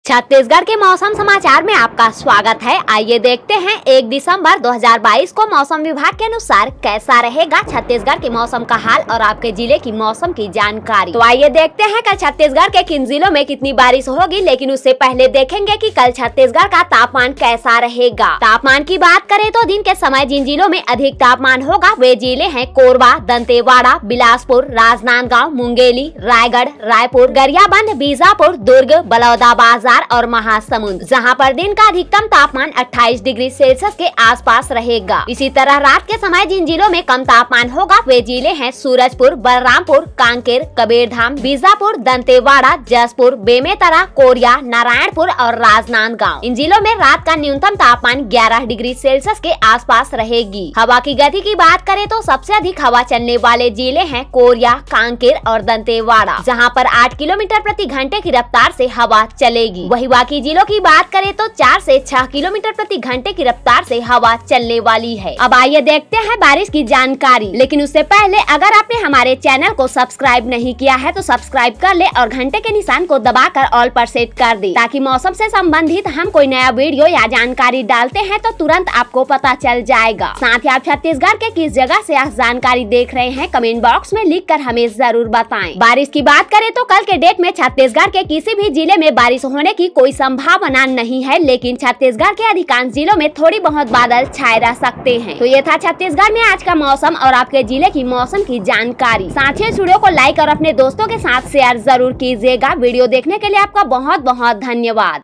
छत्तीसगढ़ के मौसम समाचार में आपका स्वागत है। आइए देखते हैं 1 दिसंबर 2022 को मौसम विभाग के अनुसार कैसा रहेगा छत्तीसगढ़ के मौसम का हाल और आपके जिले की मौसम की जानकारी। तो आइए देखते हैं कल छत्तीसगढ़ के किन जिलों में कितनी बारिश होगी, लेकिन उससे पहले देखेंगे कि कल छत्तीसगढ़ का तापमान कैसा रहेगा। तापमान की बात करें तो दिन के समय जिन जिलों में अधिक तापमान होगा वे जिले हैं कोरबा, दंतेवाड़ा, बिलासपुर, राजनांदगांव, मुंगेली, रायगढ़, रायपुर, गरियाबंद, बीजापुर, दुर्ग, बलौदाबाजार और महासमुंद, जहां पर दिन का अधिकतम तापमान 28 डिग्री सेल्सियस के आसपास रहेगा। इसी तरह रात के समय जिन जिलों में कम तापमान होगा वे जिले हैं सूरजपुर, बलरामपुर, कांकेर, कबीरधाम, बीजापुर, दंतेवाड़ा, जसपुर, बेमेतरा, कोरिया, नारायणपुर और राजनांदगांव। इन जिलों में रात का न्यूनतम तापमान 11 डिग्री सेल्सियस के आसपास रहेगी। हवा की गति की बात करें तो सबसे अधिक हवा चलने वाले जिले हैं कोरिया, कांकेर और दंतेवाड़ा, जहां पर 8 किलोमीटर प्रति घंटे की रफ्तार से हवा चलेगी। वही बाकी जिलों की बात करें तो 4 से 6 किलोमीटर प्रति घंटे की रफ्तार से हवा चलने वाली है। अब आइए देखते हैं बारिश की जानकारी, लेकिन उससे पहले अगर आपने हमारे चैनल को सब्सक्राइब नहीं किया है तो सब्सक्राइब कर ले और घंटे के निशान को दबाकर ऑल पर सेट कर दे, ताकि मौसम से संबंधित हम कोई नया वीडियो या जानकारी डालते हैं तो तुरंत आपको पता चल जाएगा। साथ ही आप छत्तीसगढ़ के किस जगह से आप जानकारी देख रहे हैं कमेंट बॉक्स में लिख कर हमें जरूर बताएं। बारिश की बात करें तो कल के डेट में छत्तीसगढ़ के किसी भी जिले में बारिश होने की कोई संभावना नहीं है, लेकिन छत्तीसगढ़ के अधिकांश जिलों में थोड़ी बहुत बादल छाए रह सकते हैं। तो ये था छत्तीसगढ़ में आज का मौसम और आपके जिले की मौसम की जानकारी। साथ ही इस वीडियो को लाइक और अपने दोस्तों के साथ शेयर जरूर कीजिएगा। वीडियो देखने के लिए आपका बहुत बहुत धन्यवाद।